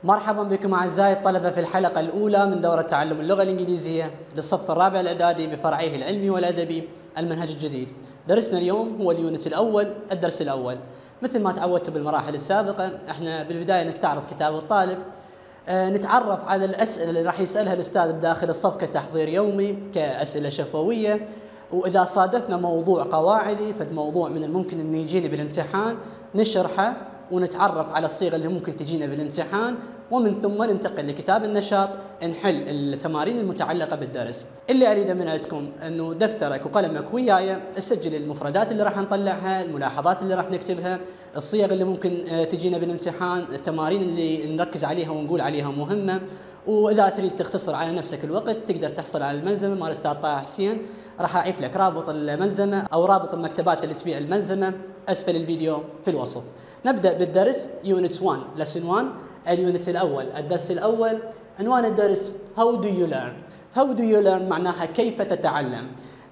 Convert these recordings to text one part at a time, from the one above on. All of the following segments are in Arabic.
مرحبا بكم أعزائي الطلبة في الحلقة الأولى من دورة تعلم اللغة الإنجليزية للصف الرابع الإعدادي بفرعيه العلمي والأدبي المنهج الجديد. درسنا اليوم هو اليونت الأول، الدرس الأول. مثل ما تعودتوا بالمراحل السابقة، احنا بالبداية نستعرض كتاب الطالب، نتعرف على الأسئلة اللي راح يسألها الأستاذ بداخل الصف كتحضير يومي كأسئلة شفوية، وإذا صادفنا موضوع قواعدي فد موضوع من الممكن أن يجيني بالامتحان نشرحه ونتعرف على الصيغة اللي ممكن تجينا بالامتحان، ومن ثم ننتقل لكتاب النشاط نحل التمارين المتعلقة بالدرس. اللي أريده من عندكم أنه دفترك وقلمك وياي تسجل المفردات اللي راح نطلعها، الملاحظات اللي راح نكتبها، الصيغ اللي ممكن تجينا بالامتحان، التمارين اللي نركز عليها ونقول عليها مهمة. وإذا تريد تختصر على نفسك الوقت تقدر تحصل على الملزمة مال الأستاذ طه حسين، راح أعيف لك رابط الملزمة أو رابط المكتبات اللي تبيع الملزمة أسفل الفيديو في الوصف. نبدأ بالدرس يونت 1 لسن 1 اليونت الأول الدرس الأول. عنوان الدرس How do you learn؟ How do you learn معناها كيف تتعلم.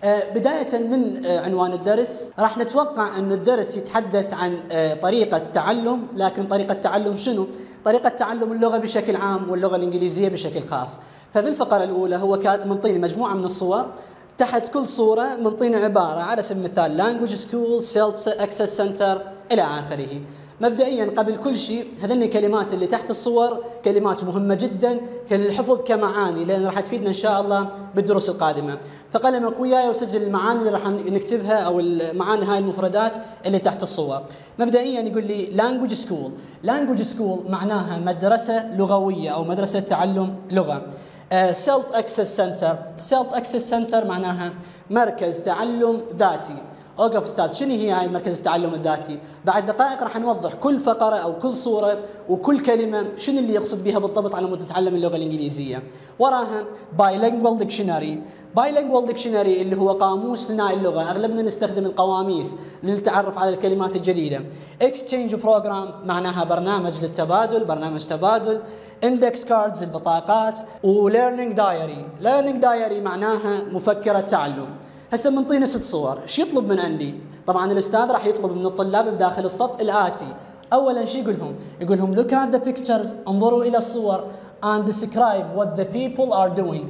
بداية من عنوان الدرس راح نتوقع أن الدرس يتحدث عن طريقة تعلم، لكن طريقة تعلم شنو؟ طريقة تعلم اللغة بشكل عام واللغة الإنجليزية بشكل خاص. ففي الفقرة الأولى هو كان منطيني مجموعة من الصور، تحت كل صورة منطينا عبارة، على سبيل المثال Language School, Self Access Center إلى آخره. مبدئيا قبل كل شيء هذني الكلمات اللي تحت الصور كلمات مهمة جدا للحفظ كمعاني، لأن راح تفيدنا إن شاء الله بالدروس القادمة. فقلمك وياي وسجل المعاني اللي راح نكتبها أو المعاني هاي المفردات اللي تحت الصور. مبدئيا يقول لي Language School. Language School معناها مدرسة لغوية أو مدرسة تعلم لغة. Self Access Center. Self Access Center معناها مركز تعلم ذاتي. اوقف استاذ، شنو هي هاي مركز التعلم الذاتي؟ بعد دقائق راح نوضح كل فقره او كل صوره وكل كلمه شنو اللي يقصد بها بالضبط على مود نتعلم اللغه الانجليزيه. وراها Bilingual Dictionary. Bilingual Dictionary اللي هو قاموس ثنائي اللغه، اغلبنا نستخدم القواميس للتعرف على الكلمات الجديده. Exchange Program معناها برنامج للتبادل، برنامج تبادل. Index Cards البطاقات. Learning Diary. Learning Diary معناها مفكره تعلم. هسه منطينا 6 صور، شو يطلب من عندي؟ طبعا الاستاذ راح يطلب من الطلاب بداخل الصف الآتي. اولا شو يقول لهم look at the pictures، انظروا الى الصور and describe what the people are doing،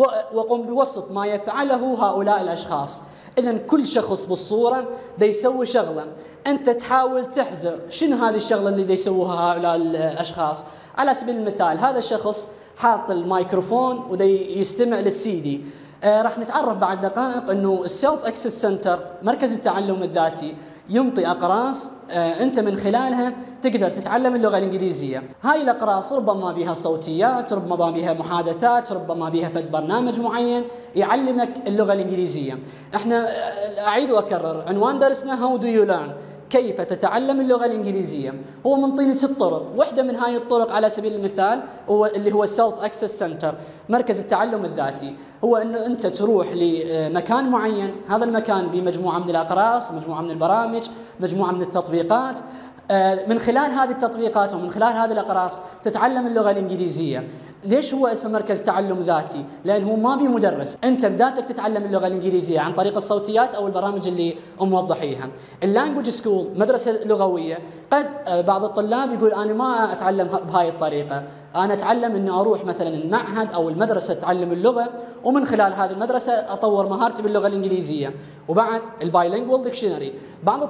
وقم بوصف ما يفعله هؤلاء الاشخاص. اذا كل شخص بالصوره دا يسوي شغله، انت تحاول تحزر شنو هذه الشغله اللي دا يسووها هؤلاء الاشخاص. على سبيل المثال هذا الشخص حاط الميكروفون ودا يستمع للسي دي. راح نتعرف بعد دقائق انه السيلف اكسس سنتر مركز التعلم الذاتي ينطي اقراص انت من خلالها تقدر تتعلم اللغه الانجليزيه. هاي الاقراص ربما بها صوتيات، ربما بها محادثات، ربما بها فد برنامج معين يعلمك اللغه الانجليزيه. احنا اعيد واكرر عنوان درسنا How do you learn؟ كيف تتعلم اللغة الإنجليزية. هو منطيني 6 طرق، واحدة من هاي الطرق على سبيل المثال هو اللي هو Self Access Center مركز التعلم الذاتي. هو أنه أنت تروح لمكان معين، هذا المكان بمجموعة من الأقراص، مجموعة من البرامج، مجموعة من التطبيقات. من خلال هذه التطبيقات ومن خلال هذه الأقراص تتعلم اللغة الإنجليزية. ليش هو اسمه مركز تعلم ذاتي؟ لأن هو ما بي مدرس، أنت بذاتك تتعلم اللغة الإنجليزية عن طريق الصوتيات أو البرامج اللي موضحيها. اللانجوج سكول مدرسة لغوية، قد بعض الطلاب يقول أنا ما أتعلم بهاي الطريقة، أنا أتعلم أني أروح مثلا المعهد أو المدرسة أتعلم اللغة ومن خلال هذه المدرسة أطور مهارتي باللغة الإنجليزية. وبعد البايلينجوال ديكشنري، بعض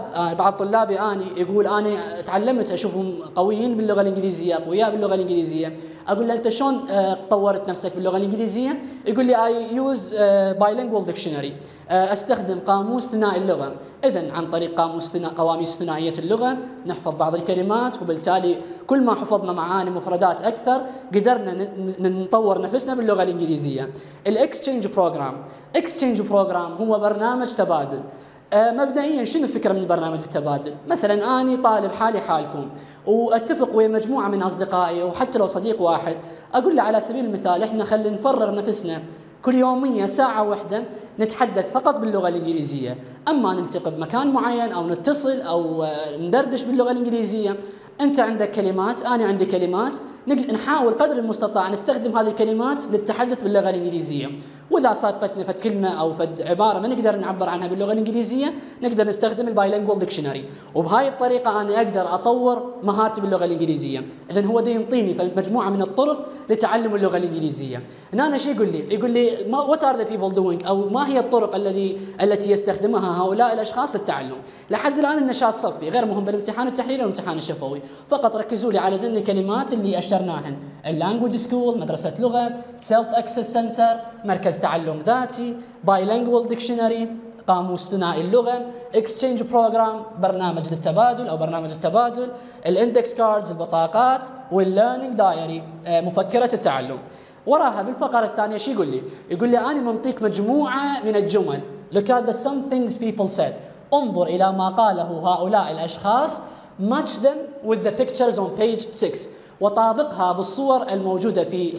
طلابي أنا يقول أنا تعلمت أشوفهم قويين باللغة الإنجليزية، أقوياء باللغة الإنجليزية. أقول له أنت شلون طورت نفسك باللغة الإنجليزية؟ يقول لي I use bilingual dictionary، أستخدم قاموس ثنائي اللغة. إذن عن طريق قواميس ثنائية اللغة نحفظ بعض الكلمات، وبالتالي كل ما حفظنا معاني مفردات أكثر قدرنا نطور نفسنا باللغة الإنجليزية. الإكستشينج بروجرام. إكستشينج بروجرام هو برنامج تبادل. مبدئيا شنو الفكرة من برنامج التبادل؟ مثلا أنا طالب حالي حالكم واتفق ويا مجموعة من أصدقائي وحتى لو صديق واحد، أقول له على سبيل المثال إحنا خلينا نفرغ نفسنا كل يومية ساعة واحدة نتحدث فقط باللغة الإنجليزية، أما نلتقي بمكان معين أو نتصل أو ندردش باللغة الإنجليزية أنت عندك كلمات، أنا عندي كلمات، نحاول قدر المستطاع نستخدم هذه الكلمات للتحدث باللغة الإنجليزية. وإذا صادفتنا فد كلمة أو فد عبارة ما نقدر نعبر عنها باللغة الإنجليزية، نقدر نستخدم البايلينجوال ديكشنري، وبهاي الطريقة أنا أقدر أطور مهارتي باللغة الإنجليزية. إذن هو ده ينطيني مجموعة من الطرق لتعلم اللغة الإنجليزية. هنا أنا شو يقول لي what are the people doing، أو ما هي الطرق التي يستخدمها هؤلاء الأشخاص للتعلم. لحد الآن النشاط صفي، غير مهم بالامتحان التحريري والامتحان الشفوي، فقط ركزوا لي على ذن الكلمات اللي أشرناهن: اللانجوج سكول مدرسة لغة، سيلف اكسس سنتر مركز تعلم ذاتي، بايلينجوال ديكشنري قاموس ثنائي اللغة، اكسشينج بروجرام برنامج للتبادل أو برنامج التبادل، الاندكس كاردز البطاقات، والليرنينج دايري مفكرة التعلم. وراها بالفقرة الثانية شو يقول لي أنا منطيك مجموعة من الجمل. Look at the some things people said. انظر إلى ما قاله هؤلاء الأشخاص. Match them with the pictures on page 6. وطابقها بالصور الموجودة في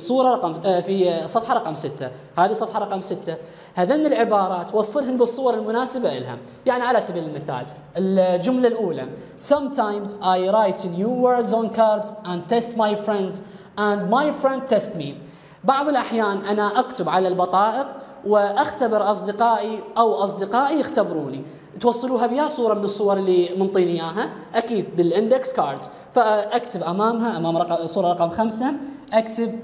في صفحة رقم 6. هذه صفحة رقم 6. هذين العبارات وصلهن بالصور المناسبة لها. يعني على سبيل المثال الجملة الأولى: Sometimes I write new words on cards and test my friends and my friend test me. بعض الأحيان أنا أكتب على البطائق وأختبر أصدقائي أو أصدقائي يختبروني. توصلوها بها صورة من الصور اللي منطيني إياها، أكيد بالاندكس كاردز. فأكتب أمامها أمام صورة رقم 5 أكتب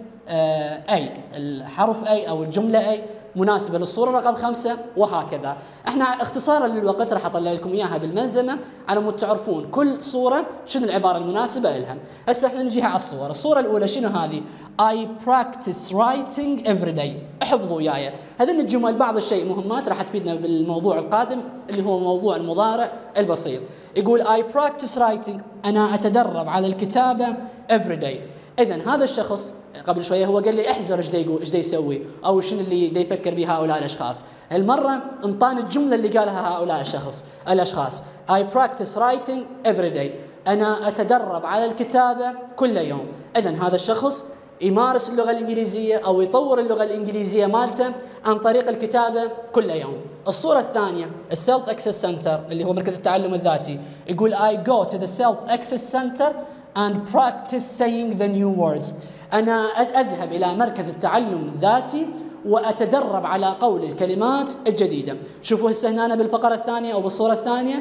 أي الحرف أي أو الجملة أي مناسبة للصورة رقم 5، وهكذا. احنا اختصارا للوقت راح اطلع لكم اياها بالملزمة على مود تعرفون كل صورة شنو العبارة المناسبة لها. هسه احنا نجيها على الصور. الصورة الأولى شنو هذه؟ I practice writing every day. احفظوا وياي هذين الجمل، بعض الشيء مهمات راح تفيدنا بالموضوع القادم اللي هو موضوع المضارع البسيط. يقول I practice writing، أنا أتدرب على الكتابة every day. إذن هذا الشخص قبل شوية هو قال لي احذر ايش يقول، ايش يسوي، أو شنو اللي يفكر به هؤلاء الأشخاص. هالمرة انطاني الجملة اللي قالها هؤلاء الأشخاص I practice writing every day. أنا أتدرب على الكتابة كل يوم. إذن هذا الشخص يمارس اللغة الإنجليزية أو يطور اللغة الإنجليزية مالته عن طريق الكتابة كل يوم. الصورة الثانية السيلف اكسس سنتر اللي هو مركز التعلم الذاتي. يقول I go to the self access center and practice saying the new words. أنا أذهب إلى مركز التعلم الذاتي وأتدرب على قول الكلمات الجديدة. شوفوا هسه هنا بالفقرة الثانية أو بالصورة الثانية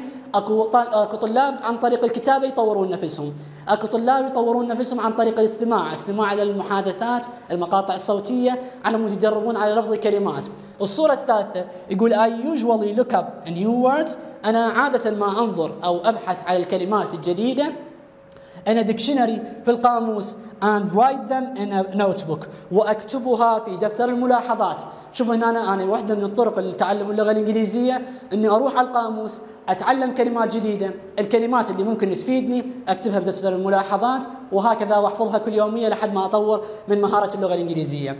أكو طلاب عن طريق الكتابة يطورون نفسهم، أكو طلاب يطورون نفسهم عن طريق الاستماع إلى المحادثات المقاطع الصوتية على مود يدربون على لفظ الكلمات. الصورة الثالثة يقول I usually look up new words. أنا عادة ما أنظر أو أبحث على الكلمات الجديدة أنا ديكشنري في القاموس and write them in a notebook، وأكتبها في دفتر الملاحظات. شوفوا هنا أنا واحدة من الطرق لتعلم اللغة الإنجليزية إني أروح على القاموس أتعلم كلمات جديدة، الكلمات اللي ممكن تفيدني أكتبها بدفتر الملاحظات، وهكذا وأحفظها كل يومية لحد ما أطور من مهارة اللغة الإنجليزية.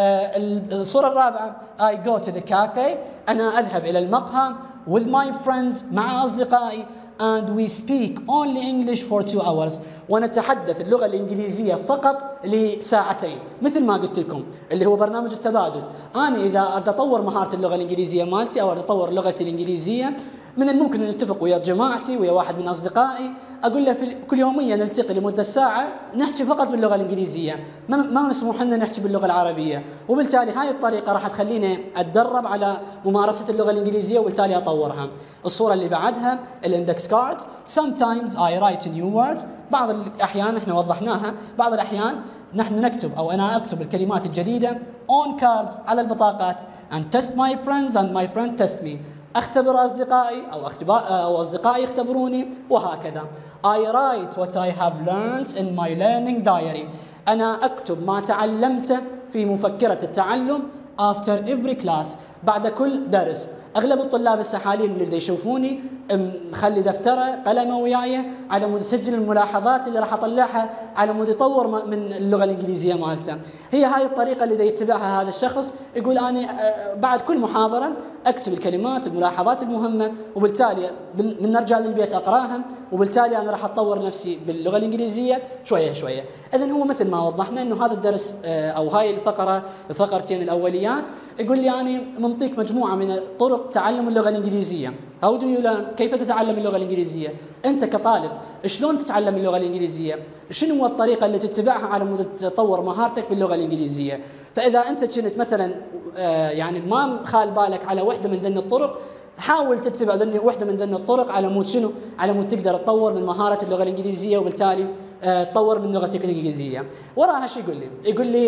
الصورة الرابعة I go to the cafe. أنا أذهب إلى المقهى with my friends مع أصدقائي and we speak only English for 2 hours. ونتحدث اللغة الإنجليزية فقط لساعتين. مثل ما قلت لكم اللي هو برنامج التبادل. أنا إذا أريد أطور مهارة اللغة الإنجليزية مالتي أو أريد أطور لغتي الإنجليزية، من الممكن أن نتفق ويا جماعتي ويا واحد من أصدقائي، أقول له كل يوميا نلتقي لمدة ساعة نحكي فقط باللغة الإنجليزية، ما مسموح لنا نحكي باللغة العربية. وبالتالي هاي الطريقة راح تخليني أتدرب على ممارسة اللغة الإنجليزية وبالتالي أطورها. الصورة اللي بعدها الاندكس كاردز. Sometimes I write new words. بعض الأحيان احنا وضحناها، بعض الأحيان نحن نكتب أو أنا أكتب الكلمات الجديدة on cards على البطاقات and test my friends and my friend test me. أختبر أصدقائي أو أصدقائي يختبروني، وهكذا. I write what I have learned in my learning diary. أنا أكتب ما تعلمته في مفكرة التعلم after every class. بعد كل درس. أغلب الطلاب السحالين اللي يشوفوني مخلي دفتره قلمه وياي على مود يسجل الملاحظات اللي راح أطلعها على مود يطور من اللغة الإنجليزية مالته. هي هاي الطريقة اللي يتبعها هذا الشخص. يقول أنا بعد كل محاضرة أكتب الكلمات الملاحظات المهمة، وبالتالي من نرجع للبيت أقراها، وبالتالي أنا راح أطور نفسي باللغة الإنجليزية شوية شوية. إذن هو مثل ما وضحنا إنه هذا الدرس أو هاي الفقرتين الأوليات يقول لي أنا منطيك مجموعة من طرق تعلم اللغة الإنجليزية. How do you learn؟ كيف تتعلم اللغة الإنجليزية؟ أنت كطالب شلون تتعلم اللغة الإنجليزية؟ شنو هو الطريقة اللي تتبعها على مود تطور مهارتك باللغة الإنجليزية؟ فإذا أنت كنت مثلا يعني ما خال بالك على وحدة من ذن الطرق، حاول تتبع وحده من ذن الطرق على مود شنو؟ على مود تقدر تطور من مهارة اللغة الإنجليزية، وبالتالي تطور من لغتك الإنجليزية. وراها شو يقول لي؟ يقول لي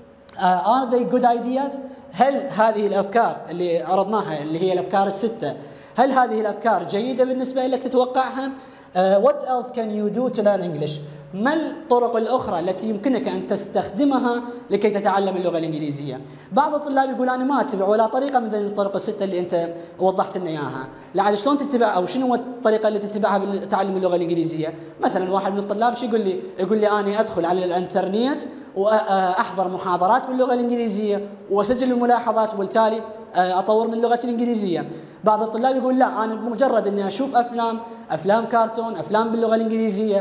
are they good ideas؟ هل هذه الأفكار اللي عرضناها اللي هي الأفكار الستة، هل هذه الأفكار جيدة بالنسبة لك تتوقعها؟ What else can you do to learn English؟ ما الطرق الأخرى التي يمكنك أن تستخدمها لكي تتعلم اللغة الإنجليزية؟ بعض الطلاب يقول أنا ما أتبع ولا طريقة من الطرق الستة اللي أنت وضحت لنا إياها، لعل شلون تتبع أو شنو الطريقة اللي تتبعها بتعلم اللغة الإنجليزية؟ مثلا واحد من الطلاب شو يقول لي؟ يقول لي أنا أدخل على الإنترنت وأحضر محاضرات باللغة الإنجليزية وأسجل الملاحظات، وبالتالي أطور من لغتي الإنجليزية. بعض الطلاب يقول لا، أنا بمجرد أني أشوف أفلام كرتون، أفلام باللغة الإنجليزية،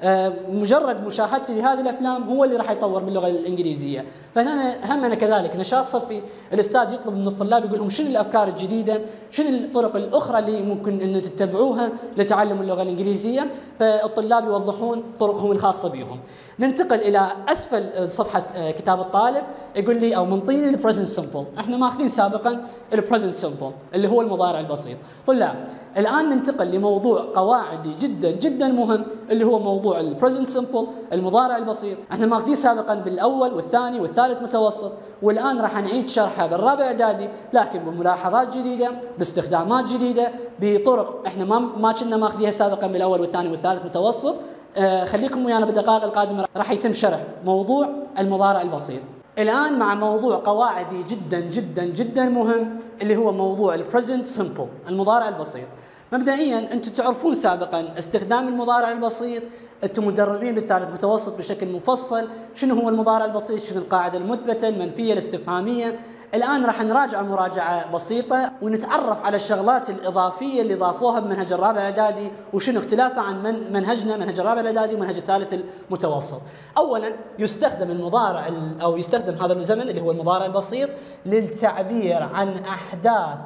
مجرد مشاهدتي لهذه الأفلام هو اللي راح يطور باللغة الإنجليزية. فهنا همنا كذلك نشاط صفي، الأستاذ يطلب من الطلاب يقول لهم شنو الأفكار الجديدة، شنو الطرق الأخرى اللي ممكن أن تتبعوها لتعلم اللغة الإنجليزية، فالطلاب يوضحون طرقهم الخاصة بهم. ننتقل إلى أسفل صفحة كتاب الطالب، يقول لي أو منطيني البريزنت سمبل. احنا ماخذين سابقا البريزنت سمبل اللي هو المضارع البسيط. طلاب الآن ننتقل لموضوع قواعدي جدا جدا مهم اللي هو موضوع البريزنت سمبل، المضارع البسيط. احنا ماخذين سابقا بالأول والثاني والثالث متوسط، والآن راح نعيد شرحها بالرابع إعدادي، لكن بملاحظات جديدة، باستخدامات جديدة، بطرق احنا ما كنا ماخذيها سابقا بالأول والثاني والثالث متوسط. خليكم ويانا بالدقائق القادمة راح يتم شرح موضوع المضارع البسيط. الآن مع موضوع قواعدي جدا جدا جدا مهم اللي هو موضوع البريزنت سمبل، المضارع البسيط. مبدئيا انتم تعرفون سابقا استخدام المضارع البسيط، انتم مدربين بالثالث متوسط بشكل مفصل شنو هو المضارع البسيط، شنو القاعدة المثبتة، المنفية، الاستفهامية. الآن راح نراجع مراجعة بسيطة ونتعرف على الشغلات الإضافية اللي ضافوها بمنهج الرابع إعدادي وشنو اختلافها عن منهجنا، منهج الرابع الإعدادي ومنهج الثالث المتوسط. أولا يستخدم المضارع أو يستخدم هذا الزمن اللي هو المضارع البسيط للتعبير عن أحداث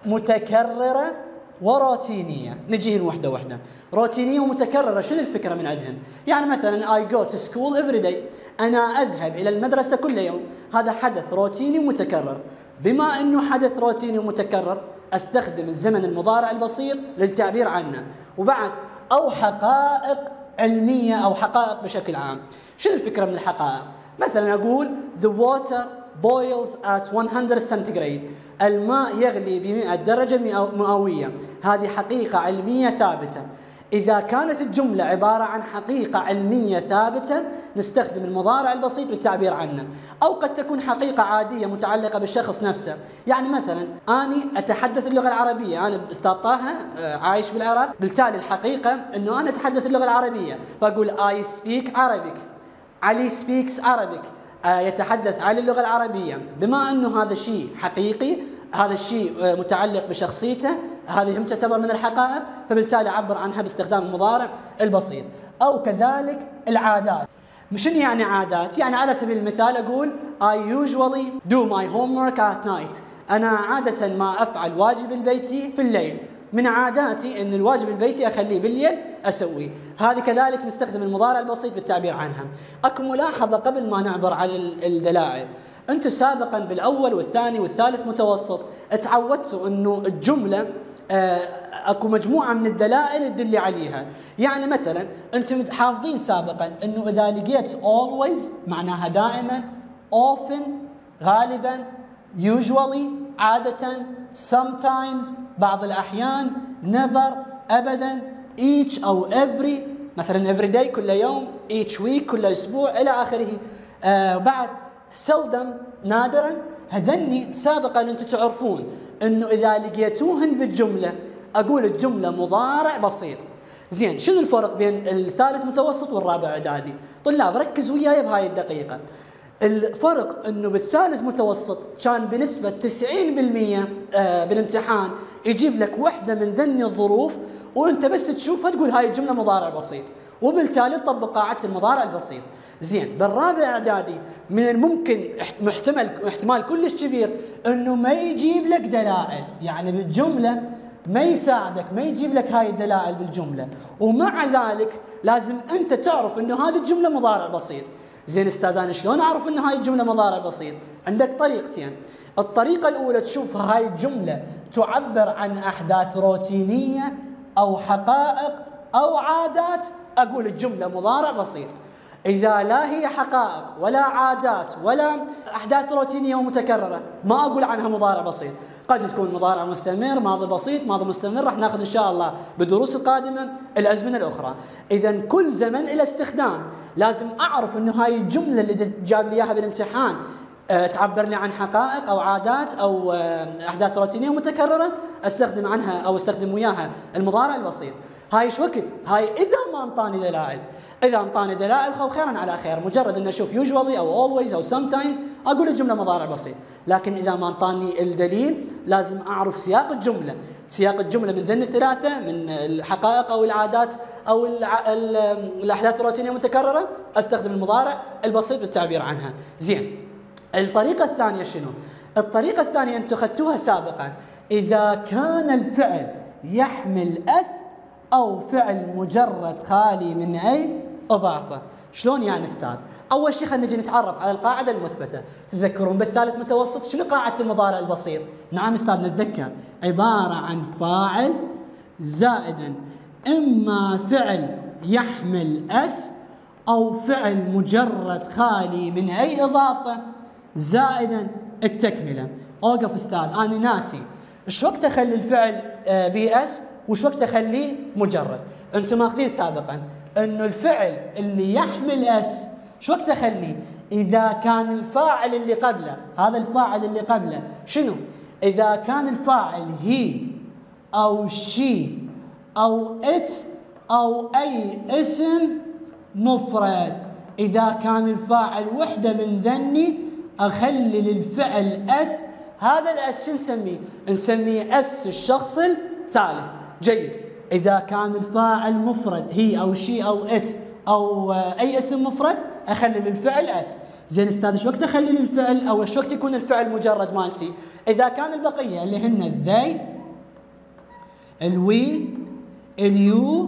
متكررة وروتينية. نجيهن واحدة واحدة. روتينية ومتكررة شنو الفكرة من عندهن؟ يعني مثلا I go to school every day، أنا أذهب إلى المدرسة كل يوم، هذا حدث روتيني ومتكرر. بما أنه حدث روتيني ومتكرر أستخدم الزمن المضارع البسيط للتعبير عنه. وبعد أو حقائق علمية أو حقائق بشكل عام. شنو الفكرة من الحقائق؟ مثلا أقول the water boils at 100 centigrade، الماء يغلي ب100 درجة مئوية. هذه حقيقة علمية ثابتة. إذا كانت الجملة عبارة عن حقيقة علمية ثابتة نستخدم المضارع البسيط بالتعبير عنه. أو قد تكون حقيقة عادية متعلقة بالشخص نفسه، يعني مثلا أنا أتحدث اللغة العربية، أنا أستاذ طه عايش بالعراق، بالتالي الحقيقة أنه أنا أتحدث اللغة العربية، فأقول I speak Arabic، علي speaks Arabic، يتحدث عن اللغة العربية. بما أنه هذا شيء حقيقي، هذا الشيء متعلق بشخصيته، هذه هم تعتبر من الحقائق، فبالتالي أعبر عنها باستخدام المضارع البسيط. أو كذلك العادات. شنو يعني عادات؟ يعني على سبيل المثال أقول I usually do my homework at night، أنا عادة ما أفعل واجب البيتي في الليل. من عاداتي أن الواجب البيتي أخليه بالليل أسويه. هذه كذلك نستخدم المضارع البسيط بالتعبير عنها. أكو ملاحظة قبل ما نعبر على الدلائل. أنتم سابقا بالأول والثاني والثالث متوسط تعودتوا أنه الجملة اكو مجموعة من الدلائل تدل عليها. يعني مثلا أنتم حافظين سابقا أنه إذا لقيت always معناها دائما، often غالبا، usually عادة، sometimes بعض الأحيان، never أبدا، each أو every مثلا every day كل يوم، each week كل أسبوع إلى آخره. بعد seldom نادرا. هذني سابقا أنتم تعرفون أنه إذا لقيتوهن بالجملة أقول الجملة مضارع بسيط. زين، شنو الفرق بين الثالث متوسط والرابع إعدادي؟ طلاب ركزوا وياي بهاي الدقيقة. الفرق أنه بالثالث متوسط كان بنسبة 90% بالامتحان يجيب لك وحدة من ذني الظروف وأنت بس تشوفها تقول هاي الجملة مضارع بسيط، وبالتالي تطبق قاعدة المضارع البسيط. زين، بالرابع إعدادي من الممكن احتمال كلش كبير أنه ما يجيب لك دلائل، يعني بالجملة ما يساعدك، ما يجيب لك هاي الدلائل بالجملة، ومع ذلك لازم أنت تعرف أنه هذه الجملة مضارع بسيط. زين أستاذ أنا شلون أعرف أنه هاي الجملة مضارع بسيط؟ عندك طريقتين. الطريقة الأولى تشوف هاي الجملة تعبر عن أحداث روتينية أو حقائق أو عادات، أقول الجملة مضارع بسيط. إذا لا هي حقائق ولا عادات ولا أحداث روتينية ومتكررة ما أقول عنها مضارع بسيط. قد تكون مضارع مستمر، ماضي بسيط، ماضي مستمر، راح ناخذ إن شاء الله بالدروس القادمة الأزمنة الأخرى. إذا كل زمن إلى استخدام، لازم أعرف إنه هاي الجملة اللي جاب لي إياها بالامتحان تعبر لي عن حقائق أو عادات أو أحداث روتينية ومتكررة، أستخدم عنها أو أستخدم وياها المضارع البسيط. هاي ايش وقت؟ هاي إذا ما انطاني دلائل. إذا انطاني دلائل خيرا على خير، مجرد إن أشوف usually أو always أو sometimes أقول الجملة مضارع بسيط. لكن إذا ما انطاني الدليل لازم أعرف سياق الجملة. سياق الجملة من ذن الثلاثة، من الحقائق أو العادات أو الأحداث الروتينية المتكررة، أستخدم المضارع البسيط بالتعبير عنها. زين. الطريقة الثانية شنو؟ الطريقة الثانية أنتم أخذتوها سابقا، إذا كان الفعل يحمل اس أو فعل مجرد خالي من أي إضافة. شلون يعني أستاذ؟ أول شيء خلينا نجي نتعرف على القاعدة المثبتة. تذكرون بالثالث متوسط شنو قاعدة المضارع البسيط؟ نعم أستاذ نتذكر، عبارة عن فاعل زائدا إما فعل يحمل اس أو فعل مجرد خالي من أي إضافة زائدا التكملة. أوقف أستاذ أنا ناسي، إيش وقت أخلي الفعل بي اس وش وقت أخليه مجرد؟ أنتم ماخذين سابقا إنه الفعل اللي يحمل اس شو وقت أخليه؟ إذا كان الفاعل اللي قبله، هذا الفاعل اللي قبله شنو؟ إذا كان الفاعل هي أو شي أو ات أو أي اسم مفرد. إذا كان الفاعل وحدة من ذني أخلي للفعل اس. هذا الاس شو نسميه؟ نسميه اس الشخص الثالث. جيد. إذا كان الفاعل مفرد هي أو شي أو ات أو أي اسم مفرد أخلي للفعل اس. زين أستاذ شو وقت أخلي للفعل أو شو وقت يكون الفعل مجرد مالتي؟ إذا كان البقية اللي هن الذي الوي اليو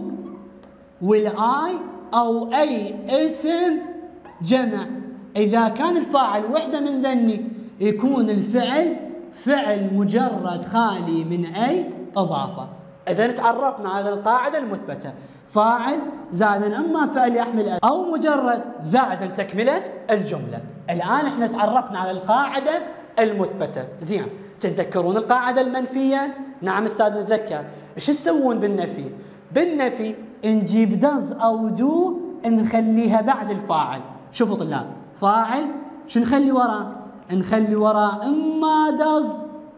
والاي أو أي اسم جمع. إذا كان الفاعل وحدة من ذني يكون الفعل فعل مجرد خالي من أي إضافة. إذا تعرفنا على القاعدة المثبتة، فاعل زائدا إما فعل يحمل أو مجرد زائدا تكملة الجملة. الآن احنا تعرفنا على القاعدة المثبتة. زين. تتذكرون القاعدة المنفية؟ نعم أستاذ نتذكر. إيش تسوون بالنفي؟ بالنفي نجيب دز أو دو نخليها بعد الفاعل. شوفوا طلاب، فاعل شو نخلي وراه؟ نخلي وراه إما دز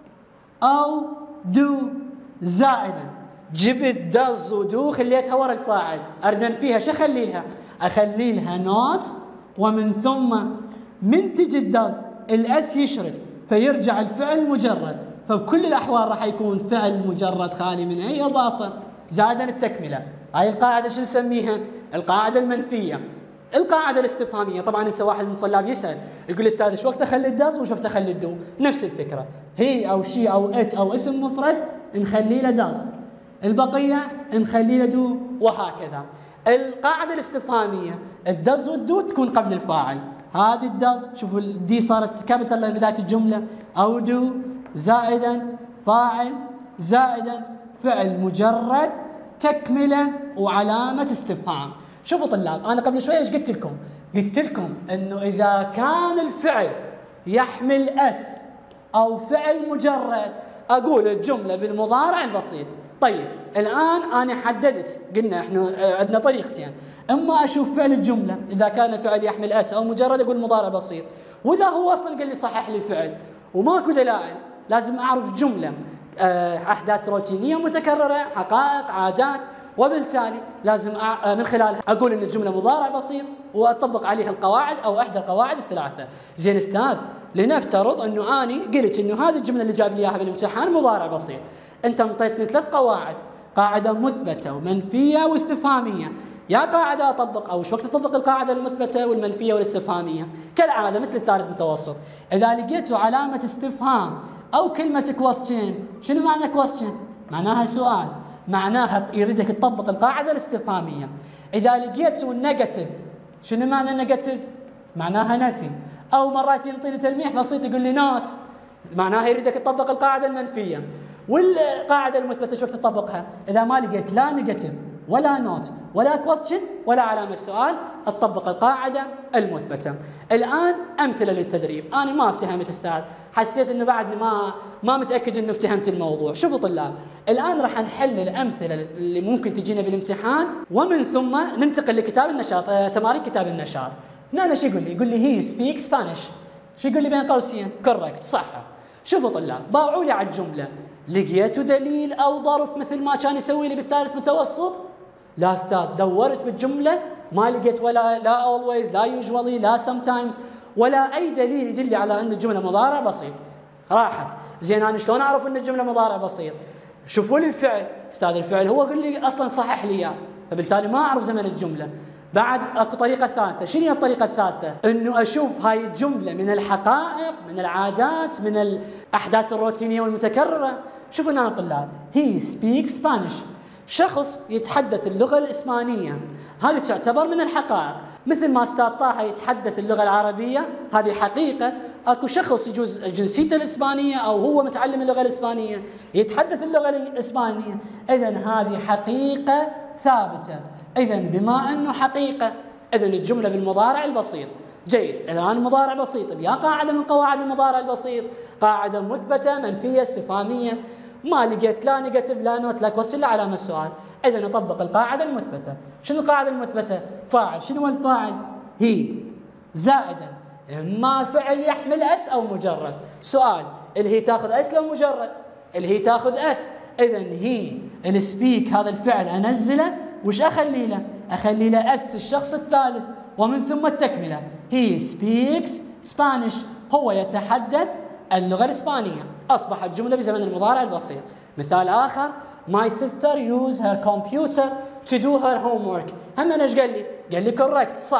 أو دو زائدا. جبت دز ودو خليتها ورا الفاعل، أردن فيها شو أخلي لها؟ أخلي لها نوت، ومن ثم من تجي الدز الأس يشرد فيرجع الفعل مجرد، فبكل الأحوال راح يكون فعل مجرد خالي من أي إضافة زائدا التكملة. هاي القاعدة شو نسميها؟ القاعدة المنفية. القاعدة الاستفهامية، طبعا هسه واحد من الطلاب يسأل يقول استاذ شو وقت اخلي الداز وش وقت اخلي الدو؟ نفس الفكرة، هي او شي او ات او اسم مفرد نخلي له داز، البقية نخلي له دو، وهكذا. القاعدة الاستفهامية الداز والدو تكون قبل الفاعل. هذه الداز شوفوا دي صارت كابيتال بداية الجملة، او دو زائدا فاعل زائدا فعل مجرد تكملة وعلامة استفهام. شوفوا طلاب، أنا قبل شوية ايش قلت لكم؟ قلت لكم إنه إذا كان الفعل يحمل اس أو فعل مجرد أقول الجملة بالمضارع البسيط. طيب الآن أنا حددت، قلنا إحنا عندنا طريقتين، إما أشوف فعل الجملة إذا كان الفعل يحمل اس أو مجرد أقول مضارع بسيط، وإذا هو أصلا قال لي صحح لي الفعل وماكو دلائل لازم أعرف جملة أحداث روتينية متكررة، حقائق، عادات، وبالتالي لازم من خلالها أقول إن الجملة مضارع بسيط وأطبق عليها القواعد أو إحدى القواعد الثلاثة. زين أستاذ، لنفترض إنه أنا قلت إنه هذه الجملة اللي جاب لي إياها بالامتحان مضارع بسيط، أنت انطيتني 3 قواعد، قاعدة مثبتة ومنفية واستفهامية. يا قاعدة أطبق أو شو وقت أطبق القاعدة المثبتة والمنفية والاستفهامية؟ كالعادة مثل الثالث متوسط، إذا لقيتوا علامة استفهام أو كلمة question. شنو معنى question؟ معناها سؤال، معناها يريدك تطبق القاعدة الاستفهامية. إذا لقيتوا النيجاتيف، شنو معنى النيجاتيف؟ معناها نفي. أو مرات ينطيني تلميح بسيط يقول لي نوت، معناها يريدك تطبق القاعدة المنفية. والقاعدة المثبتة شو تطبقها؟ إذا ما لقيت لا نيجاتيف ولا نوت ولا كويستشن ولا علامة سؤال، تطبق القاعدة المثبتة. الآن أمثلة للتدريب. أنا ما افتهمت أستاذ، حسيت إنه بعد ما متأكد إنه افتهمت الموضوع. شوفوا طلاب، الآن راح نحل الأمثلة اللي ممكن تجينا بالامتحان، ومن ثم ننتقل لكتاب النشاط، تمارين كتاب النشاط. هنا شو يقول لي؟ يقول لي هي سبيك سبانيش. شو يقول لي بين قوسين؟ كوركت، صح. شوفوا طلاب، باوعوا لي على الجملة. لقيتوا دليل أو ظرف مثل ما كان يسوي لي بالثالث متوسط؟ لا أستاذ، دورت بالجملة ما لقيت ولا لا always لا usually لا sometimes ولا أي دليل يدل على أن الجملة مضارع بسيط. راحت. زين أنا شلون أعرف أن الجملة مضارع بسيط؟ شوفوا لي الفعل. أستاذ الفعل هو قل لي أصلا صحح لي إياه، فبالتالي ما أعرف زمن الجملة. بعد اكو طريقة ثالثة. شنو هي الطريقة الثالثة؟ انه اشوف هاي الجملة من الحقائق، من العادات، من الاحداث الروتينية والمتكررة. شوفوا هنا طلاب، هي سبيك سبانيش، شخص يتحدث اللغة الإسبانية، هذه تعتبر من الحقائق. مثل ما استاذ طه يتحدث اللغة العربية، هذه حقيقة. اكو شخص يجوز جنسيته الإسبانية او هو متعلم اللغة الإسبانية يتحدث اللغة الإسبانية، اذا هذه حقيقة ثابتة. إذا بما أنه حقيقة، إذا الجملة بالمضارع البسيط. جيد، الآن مضارع بسيط بيا قاعدة من قواعد المضارع البسيط، قاعدة مثبتة منفية استفهامية، ما لقيت لا نيجاتيف لا نوت لا كويستشن لا علامة السؤال، إذا نطبق القاعدة المثبتة. شنو القاعدة المثبتة؟ فاعل، شنو هو الفاعل؟ هي زائدا إما فعل يحمل أس أو مجرد. سؤال، الهي تاخذ أس لو مجرد؟ الهي تاخذ أس، إذا هي السبيك هذا الفعل أنزله، وش أخلي له؟ أخلي له أس الشخص الثالث ومن ثم التكملة. he speaks Spanish، هو يتحدث اللغة الإسبانية. أصبحت جملة بزمن المضارع البسيط. مثال آخر، my sister use her computer to do her homework. هم أنا إيش قال لي؟ قال لي correct، صح.